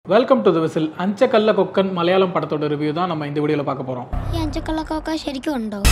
Welcome to the whistle. Anchakkalla Kokkan Malayalam படத்தோட review தான் நம்ம இந்த வீடியோல பார்க்க போறோம். അഞ്ചക്കല്ല കൊക്ക ശരിക്കും ഉണ്ടോ?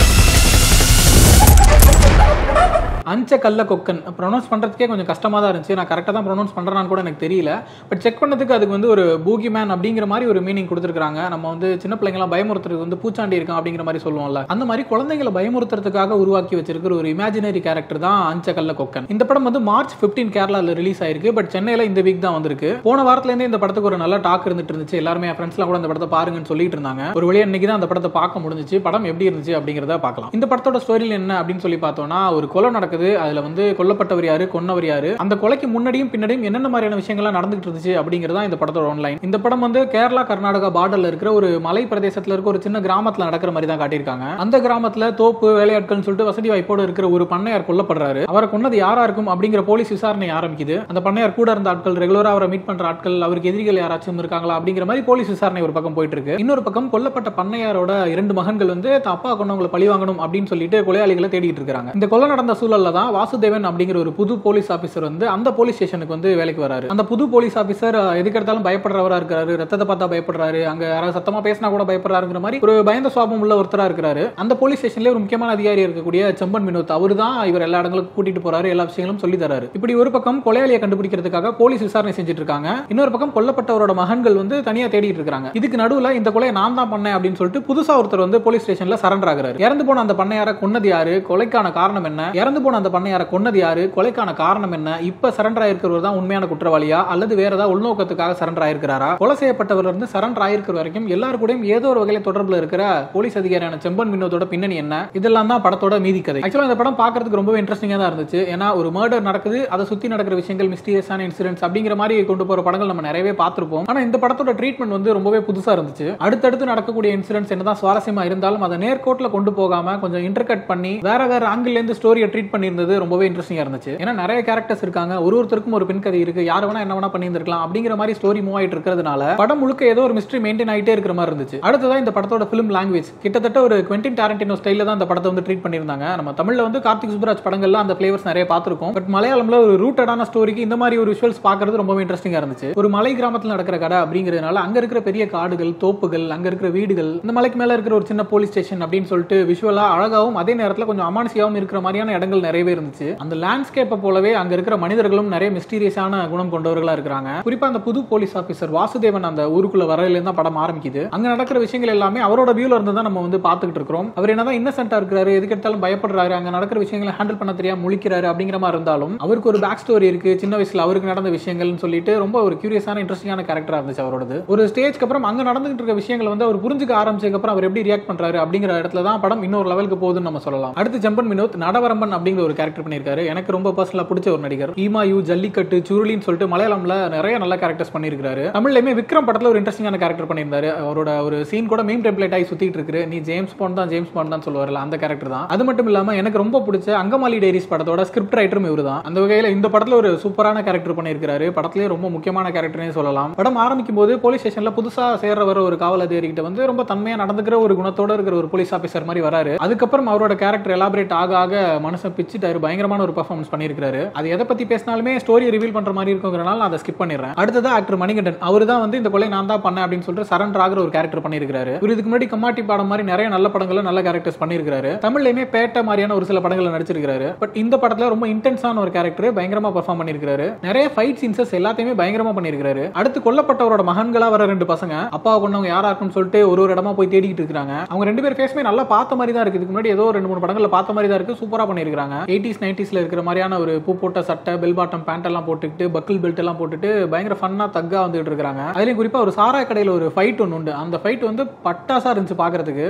அஞ்சக்கல்ல கொக்கன் ப்ரொனவுன்ஸ் பண்ணுறதுக்கே கொஞ்சம் கஷ்டமாக தான் இருந்துச்சு. நான் கரெக்டாக தான் ப்ரொனவுன்ஸ் பண்ணுறேன்னு கூட எனக்கு தெரியல. பட் செக் பண்ணதுக்கு அதுக்கு வந்து ஒரு பூகி மேன் அப்படிங்கிற மாதிரி ஒரு மீனிங் கொடுத்துருக்காங்க. நம்ம வந்து சின்ன பிள்ளைங்களாம் பயமுறுத்துறது வந்து பூச்சாண்டி இருக்கான் அப்படிங்கிற மாதிரி சொல்லுவோம்ல, அந்த மாதிரி குழந்தைகளை பயமுறுத்துறதுக்காக உருவாக்கி வச்சிருக்கிற ஒரு இமேஜினரி கேரக்டர் தான் அஞ்சக்கல்ல கொக்கன். இந்த படம் வந்து மார்ச் 15 கேரளாவில் ரிலீஸ் ஆயிருக்கு. பட் சென்னையில் இந்த வீக் தான் வந்திருக்கு. போன வாரத்துலேருந்தே இந்த படத்துக்கு ஒரு நல்ல டாக் இருந்துட்டு இருந்துச்சு. எல்லாருமே என் ஃப்ரெண்ட்ஸ்லாம் கூட இந்த படத்தை பாருங்கன்னு சொல்லிட்டு இருந்தாங்க. ஒரு வழியா இன்னைக்கு தான் அந்த படத்தை பார்க்க முடிஞ்சிச்சு. படம் எப்படி இருந்துச்சு அப்படிங்கிறத பார்க்கலாம். இந்த படத்தோட ஸ்டோரியில் என்ன அப்படின்னு சொல்லி பார்த்தோம்னா, ஒரு கொலை நடக்குது. அதுல வந்து கொல்லப்பட்டவர் யாரு, கொன்னவர் யாரு, அந்த கொலைக்கு முன்னாடியும் பின்னாடியும் என்னென்ன மாதிரியான விஷயங்கள்லாம் நடந்துட்டு இருந்துச்சு அப்படிங்கிறதா இந்த படத்தோட ஆன்லைன். இந்த படம் வந்து கேரளா கர்நாடகா பார்டர்ல இருக்கிற ஒரு மலை பிரதேசத்துல இருக்க ஒரு சின்ன கிராமத்துல நடக்கிற மாதிரி தான் காட்டியிருக்காங்க. அந்த கிராமத்துல தோப்பு வேலையாட்கள் சொல்லிட்டு வசதி வாய்ப்போடு இருக்கிற ஒரு பண்ணையார் கொல்லப்படுறாரு. அவரை கொன்னது யாரா இருக்கும் அப்படிங்கிற போலீஸ் விசாரணை ஆரம்பிக்குது. அந்த பண்ணையார் கூட இருந்த ஆட்கள், ரெகுலரா அவரை மீட் பண்ற ஆட்கள், அவருக்கு எதிரிகள் யாராச்சும் இருக்காங்களா அப்படிங்கிற மாதிரி போலீஸ் விசாரணை ஒரு பக்கம் போயிட்டு இருக்கு. இன்னொரு பக்கம் கொல்லப்பட்ட பண்ணையாரோட 2 மகன்கள் வந்து அப்பா கொன்னவங்களை பழி வாங்கணும் அப்படின்னு சொல்லிட்டு கொலையாளிகளை தேடிட்டு இருக்காங்க. இந்த கொலை நடந்த சூழல்ல தான் வாசுதேவன் அப்படிங்கிற ஒரு புது போலீஸ் ஆபீசர் வந்து அந்த போலீஸ் ஸ்டேஷனுக்கு வந்து வேலைக்கு வராரு. அந்த புது போலீஸ் ஆபீசர் எதுக்கெடுத்தாலும் பயப்படுறவரா இருக்காரு. ரத்தத்தை பார்த்தா பயப்படுறாரு. அங்க யாராவது சத்தமா பேசினா கூட பயப்படுறாருங்கிற மாதிரி ஒரு பயந்த சுவாபம் உள்ள ஒருத்தரா இருக்காரு. அந்த போலீஸ் ஸ்டேஷன்ல ஒரு முக்கியமான அதிகாரி இருக்கக்கூடிய செம்பன் வினோத், அவரு தான் இவர் எல்லா இடங்களுக்கும் கூட்டிட்டு போறாரு, எல்லா விஷயங்களும் சொல்லி தராரு. இப்படி ஒரு பக்கம் கொலையாளியை கண்டுபிடிக்கிறதுக்காக போலீஸ் விசாரணை செஞ்சுட்டு இருக்காங்க. இன்னொரு பக்கம் கொல்லப்பட்டவரோட மகன்கள் வந்து தனியா தேடிட்டு இருக்காங்க. இதுக்கு நடுவுல இந்த கொலையை நான் தான் பண்ணேன் அப்படின்னு சொல்லிட்டு புதுசா ஒருத்தர் வந்து போலீஸ் ஸ்டேஷன்ல சரண்டர் ஆகுறாரு. இறந்து போன அந்த பண்ணையார கொன்னது யாரு, கொலைக்கான காரணம் என்ன, இறந்து போன அந்த பண்ணையார கொன்னது யாரு, கொலைக்கான காரணம் என்ன, இப்ப சரண்டர் ஆயிருக்கிறவர் தான் உண்மையான குற்றவாளியா அல்லது வேற ஏதாவது உள்நோக்கத்துக்காக சரண்டர் ஆயிருக்கிறாரா, கொலை செய்யப்பட்டவர் இருந்து சரண்டர் ஆயிருக்கிற வரைக்கும் எல்லாரு கூடயும் ஏதோ ஒரு வகையில தொடர்புல இருக்கிற போலீஸ் அதிகாரியான செம்பன் வினோதோட பின்னணி என்ன, இதெல்லாம் தான் படத்தோட மீதி கதை. ஆக்சுவலா இந்த படம் பார்க்கிறதுக்கு ரொம்பவே இன்ட்ரெஸ்டிங்கா தான் இருந்துச்சு. ஏன்னா ஒரு மர்டர் நடக்குது, அதை சுத்தி நடக்கிற விஷயங்கள், மிஸ்டீரியஸான இன்சிடென்ட்ஸ் அப்படிங்கிற மாதிரி கொண்டு போற படங்கள் நம்ம நிறையவே பார்த்திருப்போம். ஆனா இந்த படத்தோட ட்ரீட்மெண்ட் வந்து ரொம்பவே புதுசா இருந்துச்சு. அடுத்தடுத்து நடக்கக்கூடிய இன்சிடென்ட்ஸ் என்னதான் சுவாரஸ்யமா இருந்தாலும் அதை நேர்கோட்டில் கொண்டு போகாம கொஞ்சம் இன்டர்கட் பண்ணி வேற வேற ஆங்கிள் இருந்து ஸ்டோரியை ட்ரீட் பண்ணியிருந்தது ரொம்பவே இன்ட்ரெஸ்டிங்கா இருந்துச்சு. ஏன்னா நிறைய கேரக்டர்ஸ் இருக்காங்க, ஒருத்தருக்கும் ஒரு பின் கதை இருக்கு, யார் வேணா என்ன வேணா பண்ணியிருந்திருக்கலாம் அப்படிங்கிற மாதிரி ஸ்டோரி மூவ் ஆயிட்டு இருக்கிறதுனால படம் முழுக்க ஏதோ ஒரு மிஸ்ட்ரி மெயின்டைன் ஆயிட்டே இருக்கிற மாதிரி இருந்துச்சு. அடுத்ததா இந்த படத்தோட ஃபிலிம் லாங்குவேஜ் கிட்டத்தட்ட ஒரு குவென்டின் டாரண்டினோ ஸ்டைல்ல தான் இந்த படத்தை வந்து ட்ரீட் பண்ணியிருந்தாங்க. நம்ம தமிழ்ல வந்து கார்த்திக் சுப்ராஜ் படங்கள்ல அந்த ஃபிளேவர்ஸ் நிறைய பார்த்திருக்கோம். பட் மலையாளம்ல ஒரு ரூட்டடான ஸ்டோரிக்கு இந்த மாதிரி ஒரு விஷுவல்ஸ் பார்க்கிறது ரொம்பவே இன்ட்ரெஸ்டிங்கா இருந்துச்சு. ஒரு மலை கிராமத்தில் நடக்கிற கதை அப்படிங்கிறதுனால அங்க இருக்கிற பெரிய காடுகள், தோப்புகள், அங்க இருக்கிற வீடுகள், இந்த மலைக்கு மேல இருக்கிற ஒரு சின்ன போலீஸ் ஸ்டேஷன் அப்படின்னு சொல்லிட்டு விஷுவலா அழகாவும் அதே நேரத்தில் கொஞ்சம் அமானுஷியாவும் இருக்கிற மாதிரியான இடங்கள் நிறையவே இருந்துச்சு. அந்த லேண்ட்ஸ்கேப்பை போலவே அங்க இருக்கிற மனிதர்களும் நிறைய மிஸ்டீரியஸான குணம் கொண்டவர்களா இருக்காங்க. குறிப்பா அந்த புது போலீஸ் ஆபீசர் வாசுதேவன் அந்த ஊருக்குள்ள வரல தான் படம் ஆரம்பிக்குது. அங்க நடக்கிற விஷயங்கள் எல்லாமே அவரோட வியூல இருந்து தான் நம்ம வந்து பாத்துக்கிட்டு இருக்கோம். அவர் என்னதான் இன்னசென்ட்டா இருக்காரு, எதுக்கு எடுத்தாலும் பயப்படுறாரு, அங்க நடக்கிற விஷயங்களை ஹேண்டில் பண்ண தெரியாம முழிக்கிறாரு அப்படிங்கிற மாதிரி இருந்தாலும் அவருக்கு ஒரு பேக் ஸ்டோரி இருக்கு. சின்ன வயசுல அவருக்கு நடந்த விஷயங்கள்னு சொல்லிட்டு ரொம்ப ஒரு கியூரியஸான இன்ட்ரெஸ்டிங்கான கேரக்டரா இருந்துச்சு அவரோடது. ஒரு ஸ்டேஜ்க்கு அப்புறம் அங்க நடந்துகிட்டு இருக்க விஷயங்களை வந்து அவர் புரிஞ்சுக்க ஆரம்பிச்சதுக்கு அப்புறம் அவர் எப்படி ரியாக்ட் பண்றாரு அப்படிங்கிற இடத்துல தான் படம் இன்னொரு லெவலுக்கு போகுதுன்னு நம்ம சொல்லலாம். அடுத்து செம்பன் வினோத் நடவரம்பன் அப்படிங்கிற ஒரு கேரக்டர் பண்ணியிருக்காரு. எனக்கு ரொம்ப பர்சனலா பிடிச்ச ஒரு நடிகர். ஈமாயு, ஜல்லிக்கட்டு, சுருளின்னு சொல்லிட்டு மலையாளம்ல நிறைய நல்ல கேரக்டர்ஸ் பண்ணியிருக்காரு. தமிழ்லயுமே விக்ரம் படத்துல ஒரு இன்ட்ரெஸ்டிங்கான கேரக்டர் பண்ணியிருந்தாரு. அவரோட ஒரு சீன் கூட மீம் டெம்ப்ளேட் ஆகி சுத்திட்டு இருக்கு. நீ ஜேம்ஸ் பாண்ட் தான் சொல்லுவார்ல, அந்த கேரக்டர் தான். அது மட்டும் இல்லாம எனக்கு ரொம்ப பிடிச்ச அங்கமாலி டைரிஸ் படத்தோட ஸ்கிரிப்ட் ரைட்டரும் இவரு தான். அந்த வகையில இந்த படத்துல ஒரு சூப்பரான கேரக்டர் பண்ணியிருக்காரு. படத்திலேயே ரொம்ப முக்கியமான கேரக்டர்னே சொல்லலாம். படம் ஆரம்பிக்கும் போது போலீஸ் ஸ்டேஷன்ல புதுசா சேர்ற ஒரு காவல் அதிகாரிகிட்ட வந்து ரொம்ப தன்மையா நடந்துக்கிற ஒரு குணத்தோட இருக்கிற ஒரு போலீஸ் ஆபீசர் மாதிரி வராரு. அதுக்கப்புறம் அவரோட கேரக்டர் எலாபரேட் ஆக மனுஷன் பிச்சுட்டாரு. பயங்கரமான ஒரு பெர்ஃபார்மன்ஸ் பண்ணியிருக்காரு. அது எதை பத்தி பேசினாலுமே ஸ்டோரி ரிவீல் பண்ற மாதிரி இருக்குங்கிறனால அதை ஸ்கிப் பண்ணிடுறேன். அடுத்ததா ஆக்டர் மணிகண்டன், அவரு தான் வந்து இந்த கொலை நான் தான் பண்ணேன் அப்படின்னு சொல்லிட்டு சரண்டர் ஆகிற ஒரு கேரக்டர் பண்ணியிருக்காரு. இவர் இதுக்கு முன்னாடி கம்மாட்டி பாடம் மாதிரி நிறைய நல்ல படங்கள்ல நல்ல கேரக்டர்ஸ் பண்ணியிருக்காரு. தமிழ்லயுமே பேட்ட மாதிரியான ஒரு சில படங்கள்ல நடிச்சிருக்காரு. பட் இந்த படத்துல ரொம்ப இன்டென்ஸான ஒரு கேரக்டர் பயங்கரமா பெர்ஃபார்ம் பண்ணியிருக்காரு. நிறைய ஃபைட் சீன்ஸஸ் எல்லாத்தையுமே பயங்கரமா பண்ணியிருக்காரு. அடுத்து கொல்லப்பட்டவரோட மகன்களா வர 2 பசங்க அப்பாவை கொண்டவங்க யாரா இருக்குன்னு சொல்லிட்டு ஒரு இடமா போய் தேடிட்டு இருக்காங்க. அவங்க 2 பேர் ஃபேஸ்மே நல்லா பார்த்த மாதிரி தான் இருக்கு. இதுக்கு முன்னாடி ஏதோ 2-3 படங்கள்ல பார்த்த மாதிரி தான் இருக்கு. சூப்பரா பண்ணியிருக்காங்க. 80s 90sல இருக்கிற மாதிரியான ஒரு பூ போட்ட சட்டை, பெல் பாட்டம் பேண்ட் எல்லாம் போட்டுக்கிட்டு, பக்கிள் பெல்ட் எல்லாம் போட்டுட்டு பயங்கர ஃபன்னா தக்கா வந்துட்டு இருக்காங்க. அதுலயும் குறிப்பா ஒரு சாராய கடையில ஒரு ஃபைட் ஒன்று உண்டு. அந்த ஃபைட் வந்து பட்டாசா இருந்துச்சு பாக்குறதுக்கு.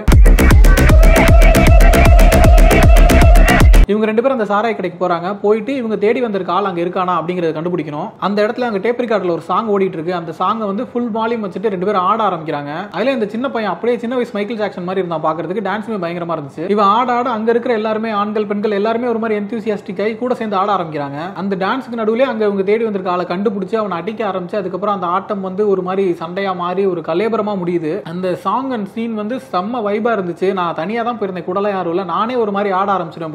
இவங்க 2 பேரும் அந்த சாராய கடைக்கு போறாங்க. போயிட்டு இவங்க தேடி வந்திருக்க ஆள் அங்க இருக்கானா அப்படிங்கறத கண்டுபிடிக்கணும். அந்த இடத்துல அங்க டேப் ரெக்கார்டர்ல ஒரு சாங் ஓடிட்டு இருக்கு. அந்த சாங்கை வந்து ஃபுல் வால்யூம் வச்சுட்டு 2 பேரும் ஆட ஆரம்பிக்கிறாங்க. அதுல இந்த சின்ன பையன் அப்படியே சின்ன வயசு மைக்கேல் ஜாக்சன் மாதிரி இருந்தான் பாக்குறதுக்கு. டான்ஸுமே பயங்கரமா இருந்துச்சு. இவன் ஆட அங்க இருக்கிற எல்லாருமே ஆண்கள் பெண்கள் எல்லாருமே ஒரு மாதிரி எந்தூசியாஸ்டிக் ஆகி கூட சேர்ந்து ஆட ஆரம்பிக்கிறாங்க. அந்த டான்ஸுக்கு நடுவுல அங்க இவங்க தேடி வந்திருக்க ஆளை கண்டுபிடிச்சு அவனை அடிக்க ஆரம்பிச்சு அதுக்கப்புறம் அந்த ஆட்டம் வந்து ஒரு மாதிரி சண்டையா மாறி ஒரு கலேபரமா முடியுது. அந்த சாங் அண்ட் சீன் வந்து செம்ம வைபா இருந்துச்சு. நான் தனியா தான் போயிருந்தேன், கூடலாம் யாரும் இல்ல, நானே ஒரு மாதிரி ஆட ஆரம்பிச்சிட்டேன் போல. அந்த அளவுக்கு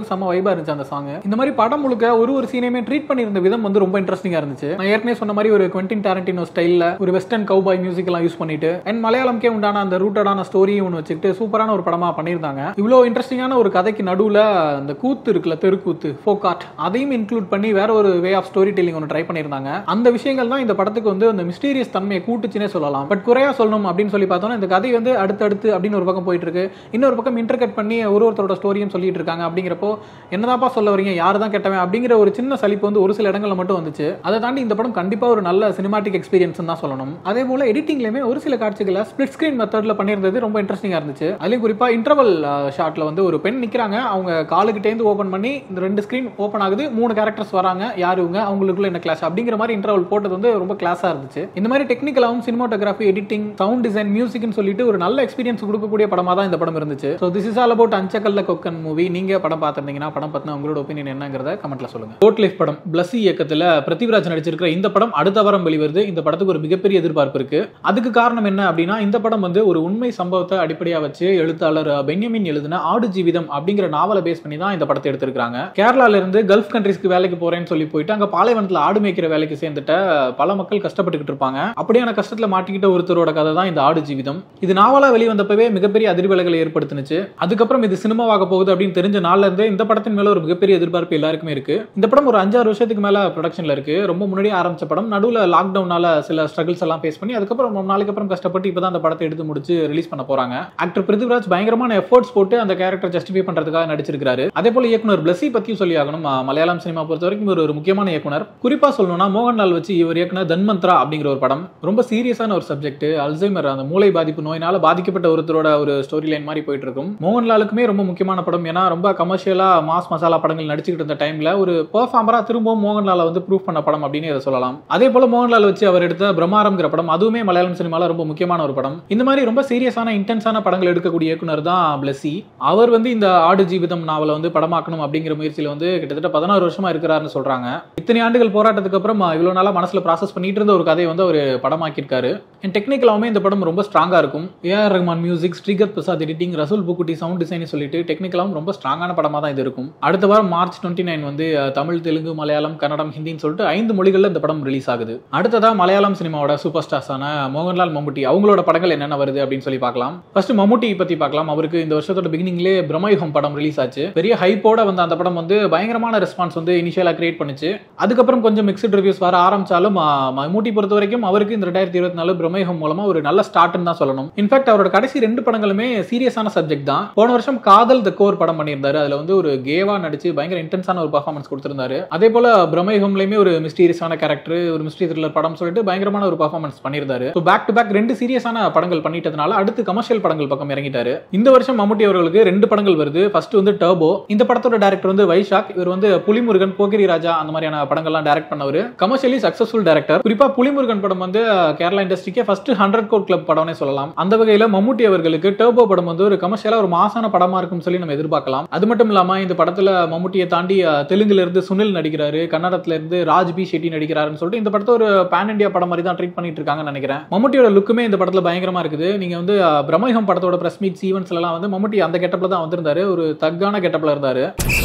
அளவுக்கு செம்ம வைபா இருந்துச்சு அந்த சாங். இந்த மாதிரி படம் முழுக்க ஒரு சீனையுமே ட்ரீட் பண்ணியிருந்த விதம் வந்து ரொம்ப இன்ட்ரெஸ்டிங்கா இருந்துச்சு. நான் ஏற்கனவே சொன்ன மாதிரி ஒரு குவென்டின் டாரண்டினோ ஸ்டைல்ல ஒரு வெஸ்டர்ன் கவுபாய் மியூசிக் எல்லாம் யூஸ் பண்ணிட்டு அண்ட் மலையாளம்க்கே உண்டான அந்த ரூட்டடான ஸ்டோரி ஒன்று வச்சுக்கிட்டு சூப்பரான ஒரு படமா பண்ணியிருந்தாங்க. இவ்வளோ இன்ட்ரெஸ்டிங்கான ஒரு கதைக்கு நடுவில் அந்த கூத்து இருக்குல்ல, தெருக்கூத்து, ஃபோக் ஆர்ட், அதையும் இன்க்ளூட் பண்ணி வேற ஒரு வே ஆஃப் ஸ்டோரி டெல்லிங் ஒன்று ட்ரை பண்ணியிருந்தாங்க. அந்த விஷயங்கள் தான் இந்த படத்துக்கு வந்து அந்த மிஸ்டீரியஸ் தன்மையை கூட்டுச்சுனே சொல்லலாம். பட் குறையா சொல்லணும் அப்படின்னு சொல்லி பார்த்தோம்னா இந்த கதை வந்து அடுத்தடுத்து அப்படின்னு ஒரு பக்கம் போயிட்டு இருக்கு, இன்னொரு பக்கம் இன்டர்கட் பண்ணி ஒருத்தரோட ஸ்டோரியும் சொல்லிட்டு இருக்காங்க. அப்படிங்கிறப்போ என்னதாப்பா சொல்ல வரீங்க, யாரு தான் கெட்டவன் அப்படிங்கிற ஒரு சின்ன சலிப்பு வந்து ஒரு சில இடங்கள்ல மட்டும் வந்துச்சு. அதை தாண்டி இந்த படம் கண்டிப்பா ஒரு நல்ல சினிமாட்டிக் எக்ஸ்பீரியன்ஸ் தான் சொல்லணும். அதே போல எடிட்டிங்லயுமே ஒரு சில காட்சிகளை ஸ்பிளிட் ஸ்கிரீன் மெத்தட்ல பண்ணியிருந்தது ரொம்ப இன்ட்ரெஸ்டிங்கா இருந்துச்சு. அதுலயும் குறிப்பா இன்டர்வல் ஷாட்ல வந்து ஒரு பெண் நிக்கிறாங்க, அவங்க காலுக்கிட்டேந்து ஓபன் பண்ணி இந்த 2 ஸ்கிரீன் ஓபன் ஆகுது, 3 கேரக்டர்ஸ் வராங்க, யாரு இவங்க, அவங்களுக்குள்ள என்ன கிளாஸ் அப்படிங்கிற மாதிரி இன்டர்வல் போட்டது வந்து ரொம்ப கிளாஸா இருந்துச்சு. இந்த மாதிரி டெக்னிக்கலாவும் சினிமாட்டோகிராஃபி, எடிட்டிங், சவுண்ட் டிசைன், மியூசிக்னு சொல்லிட்டு ஒரு நல்ல எக்ஸ்பீரியன்ஸ் கொடுக்கக்கூடிய படமா தான் இந்த படம் இருந்துச்சு. So this is all about Anchakkalla Kokkan movie. நீங்க படம் பார்த்திருந்தீங்கன்னா படம் பத்தின உங்களோட ஒப்பீனியன் என்னங்கிறத கமெண்ட்ல சொல்லுங்க. கோட் லைஃப் படம் பிளஸி இயக்கத்துல பிருத்திவிராஜ் நடிச்சிருக்கிற இந்த படம் அடுத்த வாரம் வெளிவருது. இந்த படத்துக்கு ஒரு மிகப்பெரிய எதிர்பார்ப்பு இருக்கு. அதுக்கு காரணம் என்ன அப்படின்னா, இந்த படம் வந்து ஒரு உண்மை சம்பவத்தை அடிப்படையா வச்சு எழுத்தாளர் பென்யமின் எழுதின ஆடு ஜீவிதம் அப்படிங்கிற நாவலை பேஸ் பண்ணி தான் இந்த படத்தை எடுத்திருக்காங்க. கேரளால இருந்து கல்ஃப் கண்ட்ரீஸ்க்கு வேலைக்கு போறேன்னு சொல்லி போயிட்டு அங்க பாலைவனத்துல ஆடு மேய்க்கிற வேலைக்கு சேர்ந்துட்ட பல மக்கள் கஷ்டப்பட்டுக்கிட்டு இருப்பாங்க. அப்படியான கஷ்டத்துல மாட்டிக்கிட்ட ஒருத்தரோட கதை தான் இந்த ஆடு ஜீவிதம். இது நாவலா வெளிவந்தப்பவே மிகப்பெரிய அதிர்வலைகளை ஏற்படுத்துனுச்சு. அதுக்கப்புறம் இது சினிமாவாக போகுது அப்படின்னு தெரிஞ்ச நாள்ல இருந்தே இந்த படத்தின் மேல ஒரு மிகப்பெரிய எதிர்பார்ப்பு எல்லாருக்குமே இருக்கு. இந்த படம் ஒரு 5-6 வருஷத்துக்கு மேல ப்ரொடக்ஷன்ல இருக்கு. ரொம்ப முன்னாடி ஆரம்பிச்ச படம், நடுவுல லாக்டவுனால சில ஸ்ட்ரகிள்ஸ் எல்லாம் ஃபேஸ் பண்ணி அதுக்கப்புறம் 3 நாளைக்கு அப்புறம் கஷ்டப்பட்டு இப்பதான் அந்த படத்தை எடுத்து முடிச்சு ரிலீஸ் பண்ண போறாங்க. ஆக்டர் பிருத்திவிராஜ் பயங்கரமான எஃபோர்ட்ஸ் போட்டு அந்த கேரக்டர் ஜஸ்டிஃபை பண்றதுக்காக நடிச்சிருக்காரு. அதே போல இயக்குனர் பிளஸி பத்தியும் சொல்லி ஆகணும். மலையாளம் சினிமா பொறுத்த வரைக்கும் ஒரு முக்கியமான இயக்குனர். குறிப்பா சொல்லணும்னா மோகன்லால் வச்சு இவர் இயக்குனர் தன்வந்த்ரா அப்படிங்கிற ஒரு படம். ரொம்ப சீரியஸான ஒரு சப்ஜெக்ட், அல்சைமர், அந்த மூளை பாதிப்பு நோயினால பாதிக்கப்பட்ட ஒருத்தரோட ஒரு ஸ்டோரி லைன் மாதிரி போயிட்டு இருக்கும். மோகன்லாலுக்குமே ரொம்ப முக்கியமான படம். ஏன்னா ரொம்ப கமர்ஷியலா மாஸ் மசாலா படங்கள் நடிச்சுக்கிட்டு இருந்த டைம்ல ஒரு பெர்ஃபார்மரா திரும்பவும் மோகன்லால வந்து ப்ரூவ் பண்ண படம் அப்படின்னு இதை சொல்லலாம். அதே போல மோகன்லால் வச்சு அவர் எடுத்த பிரம்மாரம்ங்கிற படம், அதுவுமே மலையாளம் சினிமால ரொம்ப முக்கியமான ஒரு படம். இந்த மாதிரி ரொம்ப சீரியஸான இன்டென்ஸான படங்கள் எடுக்கக்கூடிய இயக்குனர் தான் பிளஸி. அவர் வந்து இந்த ஆடு ஜீவிதம் நாவலை வந்து படமாக்கணும் அப்படிங்கிற முயற்சியில வந்து கிட்டத்தட்ட 16 வருஷமா இருக்கிறாருன்னு சொல்றாங்க. இத்தனை ஆண்டுகள் போராட்டத்துக்கு அப்புறம் இவ்வளவு நாளா மனசுல ப்ராசஸ் பண்ணிட்டு இருந்த ஒரு கதையை வந்து அவர் படமாக்கியிருக்காரு. டெக்னிக்கலாவுமே இந்த படம் ரொம்ப ஸ்ட்ராங்கா இருக்கும். AR Rahman music, Sreekar Prasad editing, Resul Pookutty sound design சொல்லிட்டு டெக்னிக்கலாவும் ரொம்ப ஸ்ட்ராங்கான படமா தான் இது இருக்கும். அடுத்த வாரம் மார்ச் 29 வந்து தமிழ், தெலுங்கு, மலையாளம், கன்னடம், ஹிந்தின்னு சொல்லிட்டு 5 மொழிகள்ல இந்த படம் ரிலீஸ் ஆகுது. அடுத்ததா மலையாளம் சினிமாவோட சூப்பர் ஸ்டார்ஸான மோகன்லால், மம்முட்டி அவங்களோட படங்கள் என்னென்ன வருது அப்படின்னு சொல்லி பார்க்கலாம். ஃபர்ஸ்ட் மம்முட்டி பத்தி பார்க்கலாம். அவருக்கு இந்த வருஷத்தோட பிகினிங்லேயே பிரம்மயுகம் படம் ரிலீஸ் ஆச்சு. பெரிய ஹைப்போட வந்து அந்த படம் வந்து பயங்கரமான ரெஸ்பான்ஸ் வந்து இனிஷியலா கிரியேட் பண்ணுச்சு. அதுக்கப்புறம் கொஞ்சம் மிக்ஸ்ட் ரிவ்யூஸ் வர ஆரம்பிச்சாலும் மம்முட்டி பொறுத்த வரைக்கும் அவருக்கு இந்த 2024 பிரம்மயுகம் மூலமா ஒரு நல்ல ஸ்டார்ட்னு தான் சொல்லணும். இன்ஃபேக்ட் அவரோட கடைசி 2 படங்களுமே சீரியஸான சப்ஜெக்ட் தான். போன வருஷம் காதல் த கோர் படம் பண்ணியிருந்தாரு. அதுல வந்து ஒரு கேவா நடிச்சு பயங்கர இன்டென்ஸான ஒரு பர்ஃபார்மன்ஸ் கொடுத்திருந்தாரு. அதே போல பிரம்மயுகம்லயுமே ஒரு மிஸ்டீரியஸான கேரக்டர், ஒரு மிஸ்டரி த்ரில்லர் படம் சொல்லிட்டு பயங்கரமான ஒரு பர்ஃபார்மன்ஸ் பண்ணியிருந்தாரு. பேக் டு பேக் 2 சீரியஸான படங்கள் பண்ணிட்டதுனால அடுத்து கமர்ஷியல் படங்கள் பக்கம் இறங்கிட்டாரு. இந்த வருஷம் மம்முட்டி அவர்களுக்கு 2 படங்கள் வருது. ஃபர்ஸ்ட் வந்து டர்போ. இந்த படத்தோட டைரக்டர் வந்து வைஷாக். இவர் வந்து புலிமுருகன், போகிரி ராஜா அந்த மாதிரியான படங்கள்லாம் டைரக்ட் பண்ணவர். Commercially successful director. குறிப்பா புலிமுருகன் படம் வந்து கேரளா இண்டஸ்ட்ரிக்கே ஃபர்ஸ்ட் 100 கோடி கிளப் படம்னே சொல்லலாம். அந்த வகையில மம்முட்டி அவர்களுக்கு டர்போ படம் வந்து ஒரு கமர்ஷியலா ஒரு மாசான படமா இருக்கும் சொல்லி நம்ம எதிர்பார்க்கலாம். அது மட்டும் இல்லாம இந்த படத்துல மம்முட்டியை தாண்டி தெலுங்குல இருந்து சுனில் நடிக்கிறாரு, கன்னடத்துல இருந்து ராஜ் பி ஷெட்டி நடிக்கிறாருன்னு சொல்லிட்டு இந்த படத்தை ஒரு பேன் இந்தியா படம் மாதிரி தான் ட்ரீட் பண்ணிட்டு இருக்காங்கன்னு நினைக்கிறேன். மம்முட்டியோட லுக்குமே இந்த படத்துல பயங்கரமா இருக்குது. நீங்க வந்து பிரம்மயுகம் படத்தோட பிரஸ் மீட்ஸ் ஈவென்ட்ஸ்ல எல்லாம் வந்து மம்முட்டி அந்த கெட்டப்ல தான் வந்திருந்தாரு. ஒரு தக்கான கெட்டப்ல இருந்தாரு.